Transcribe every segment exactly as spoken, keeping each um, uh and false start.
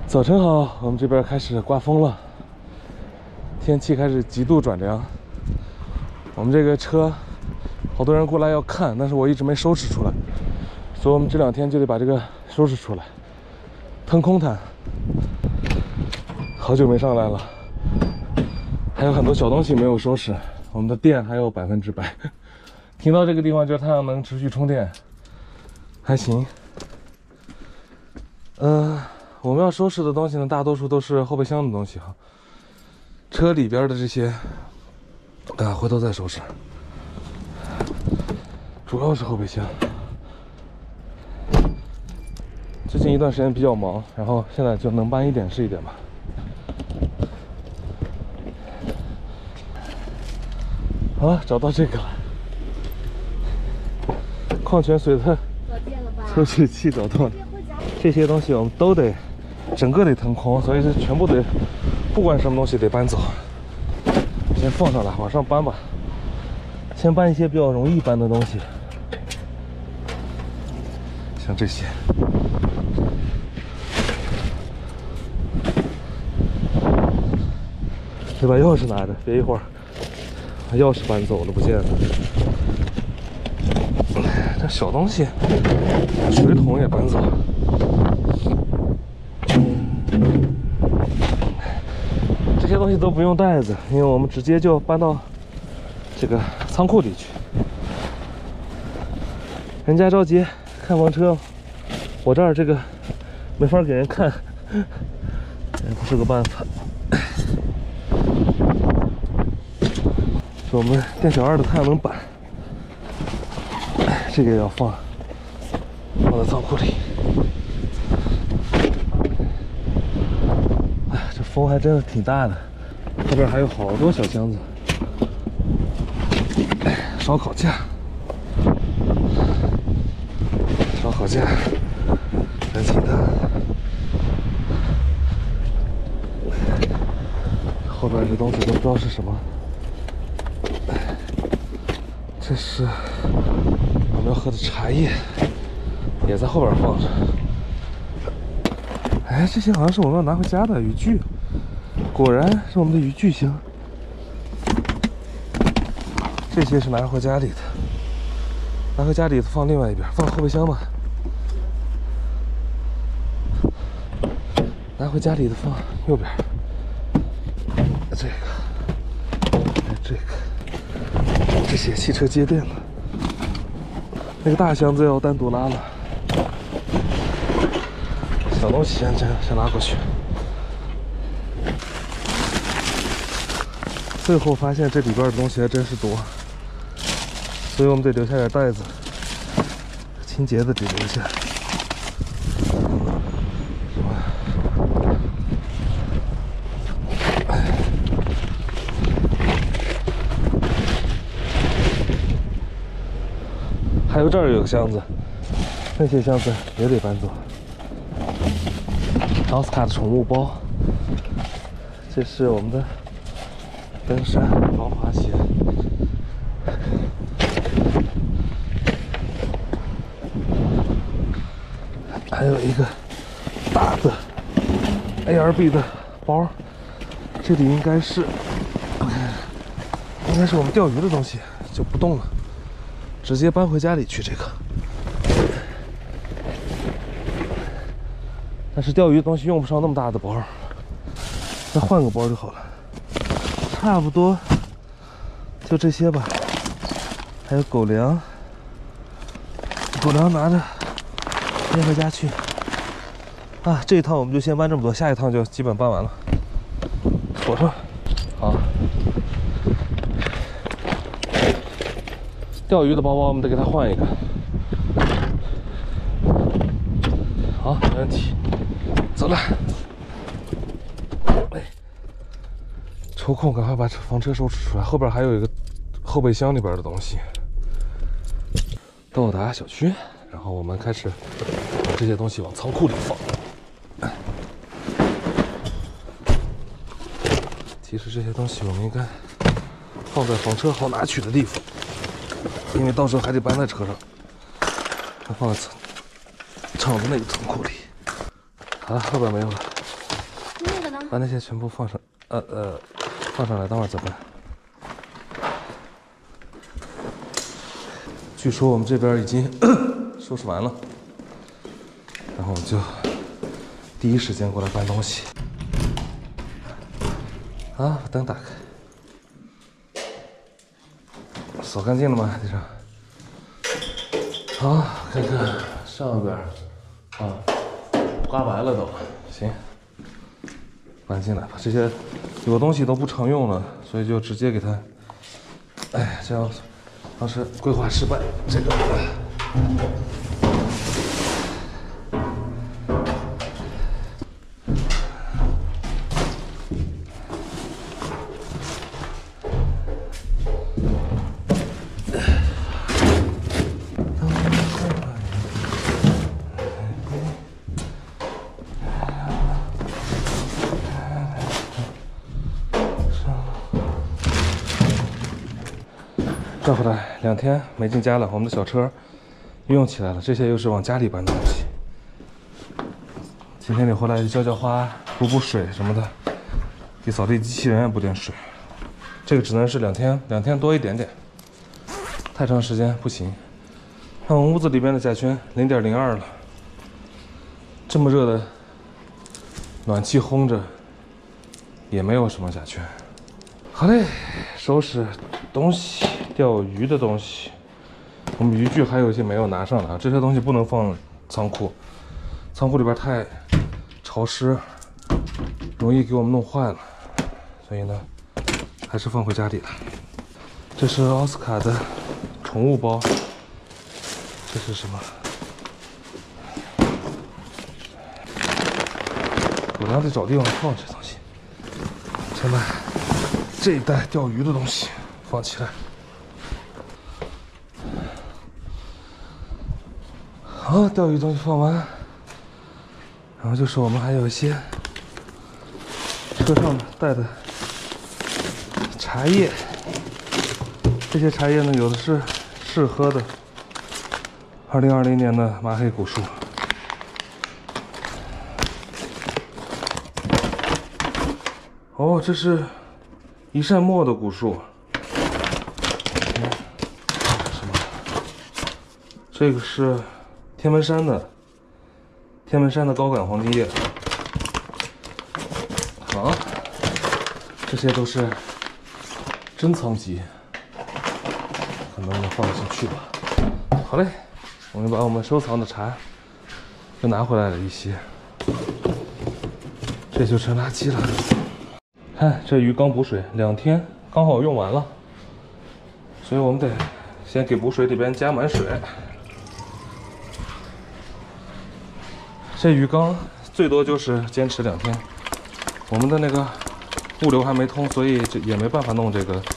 早晨好，我们这边开始刮风了，天气开始极度转凉。我们这个车，好多人过来要看，但是我一直没收拾出来，所以我们这两天就得把这个收拾出来。腾空毯，好久没上来了，还有很多小东西没有收拾。我们的电还有百分之百，停到这个地方就是太阳能持续充电，还行。嗯、呃。我们要收拾的东西呢，大多数都是后备箱的东西哈。车里边的这些，啊，回头再收拾。主要是后备箱。最近一段时间比较忙，然后现在就能搬一点是一点吧。好了，找到这个了。矿泉水的抽取器找到了。这些东西我们都得。整个得腾空，所以是全部得，不管什么东西得搬走。先放上来，往上搬吧。先搬一些比较容易搬的东西，像这些。得把钥匙拿着，别一会儿把钥匙搬走了不见了。这小东西，水桶也搬走。这些东西都不用袋子，因为我们直接就搬到这个仓库里去。人家着急看房车，我这儿这个没法给人看，也不是个办法。是我们店小二的太阳能板，这个也要放放在仓库里。风还真的挺大的，后边还有好多小箱子。烧烤架，烧烤架，燃气弹。后边这东西都不知道是什么。这是我们要喝的茶叶，也在后边放着。哎，这些好像是我们要拿回家的雨具。果然是我们的雨具箱，这些是拿回家里的，拿回家里的放另外一边，放后备箱吧。拿回家里的放右边，这个，还有这个，这些汽车接电的，那个大箱子要单独拉了，小东西先先先拉过去。最后发现这里边的东西还真是多，所以我们得留下点袋子，清洁的得留下。还有这儿有个箱子，那些箱子也得搬走。奥斯卡的宠物包，这是我们的。登山防滑鞋，还有一个大的 A R B 的包，这里应该是应该是我们钓鱼的东西，就不动了，直接搬回家里去。这个，但是钓鱼的东西用不上那么大的包，再换个包就好了。差不多就这些吧，还有狗粮，狗粮拿着拎回家去。啊，这一趟我们就先搬这么多，下一趟就基本搬完了。锁上，好。钓鱼的包包我们得给它换一个。好，没问题，走了。抽空赶快把房车收拾出来，后边还有一个后备箱里边的东西。到达小区，然后我们开始把这些东西往仓库里放。其实这些东西我们应该放在房车好拿取的地方，因为到时候还得搬在车上，放在厂子那个仓库里。好了，后边没有了。 把那些全部放上，呃呃，放上来，等会儿再搬。据说我们这边已经收拾完了，然后我们就第一时间过来搬东西。啊，把灯打开，扫干净了吗？地上。好，看看上边，啊，刮白了都，行。搬进来吧，这些有的东西都不常用了，所以就直接给它，哎，这样当时规划失败，这个。转回来两天没进家了，我们的小车用起来了，这些又是往家里搬的东西。今天得回来浇浇花、补补水什么的，给扫地机器人也补点水。这个只能是两天，两天多一点点，太长时间不行。看我们屋子里边的甲醛零点零二了，这么热的暖气烘着，也没有什么甲醛。好嘞，收拾东西。钓鱼的东西，我们渔具还有一些没有拿上来，这些东西不能放仓库，仓库里边太潮湿，容易给我们弄坏了，所以呢，还是放回家里了。这是奥斯卡的宠物包，这是什么？狗粮得找地方放这东西。先把这一袋钓鱼的东西放起来。好，钓鱼东西放完，然后就是我们还有一些车上带的茶叶，这些茶叶呢，有的是试喝的，二零二零年的麻黑古树。哦，这是一扇墨的古树。嗯，什么？这个是天门山的天门山的高杆黄金叶。好，这些都是珍藏级，可能能放得进去吧。好嘞，我们把我们收藏的茶又拿回来了一些，这就成垃圾了。看这鱼缸补水，两天刚好用完了，所以我们得先给补水里边加满水。这鱼缸最多就是坚持两天，我们的那个物流还没通，所以这也没办法弄这个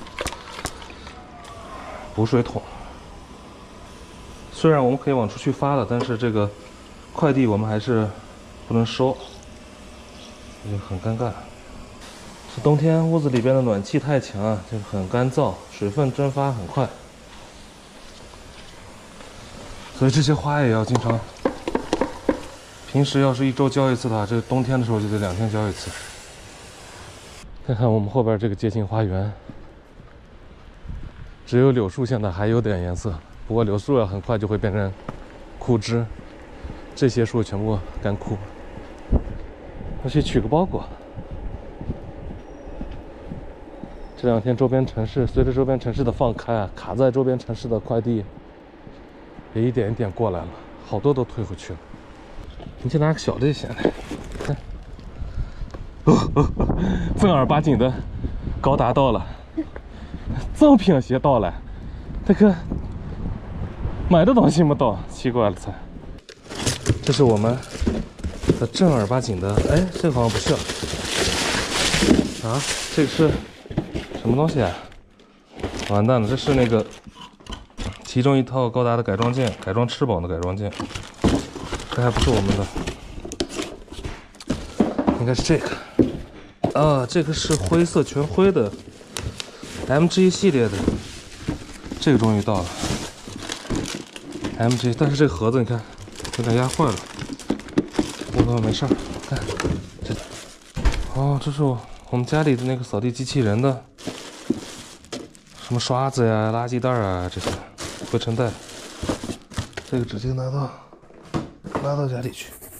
补水桶。虽然我们可以往出去发了，但是这个快递我们还是不能收，就很尴尬。是冬天屋子里边的暖气太强，就很干燥，水分蒸发很快，所以这些花也要经常。平时要是一周浇一次的话，这个冬天的时候就得两天浇一次。看看我们后边这个街心花园，只有柳树现在还有点颜色，不过柳树啊很快就会变成枯枝，这些树全部干枯。我去取个包裹。这两天周边城市随着周边城市的放开啊，卡在周边城市的快递也一点一点过来了，好多都退回去了。你去拿个小的就行了。看，哦哦哦，正儿八经的高达到了，正品鞋到了，这个买的东西没到，奇怪了才。这是我们的正儿八经的，哎，这个好像不是啊，这个是。什么东西啊？完蛋了，这是那个其中一套高达的改装件，改装翅膀的改装件，这还不是我们的，应该是这个啊，这个是灰色全灰的 M G 系列的，这个终于到了 M G， 但是这个盒子你看有点压坏了，不过没事儿，看这， 哦，这是我我们家里的那个扫地机器人的，什么刷子呀、垃圾袋啊这些灰尘袋，这个直接拿到拿到家里去。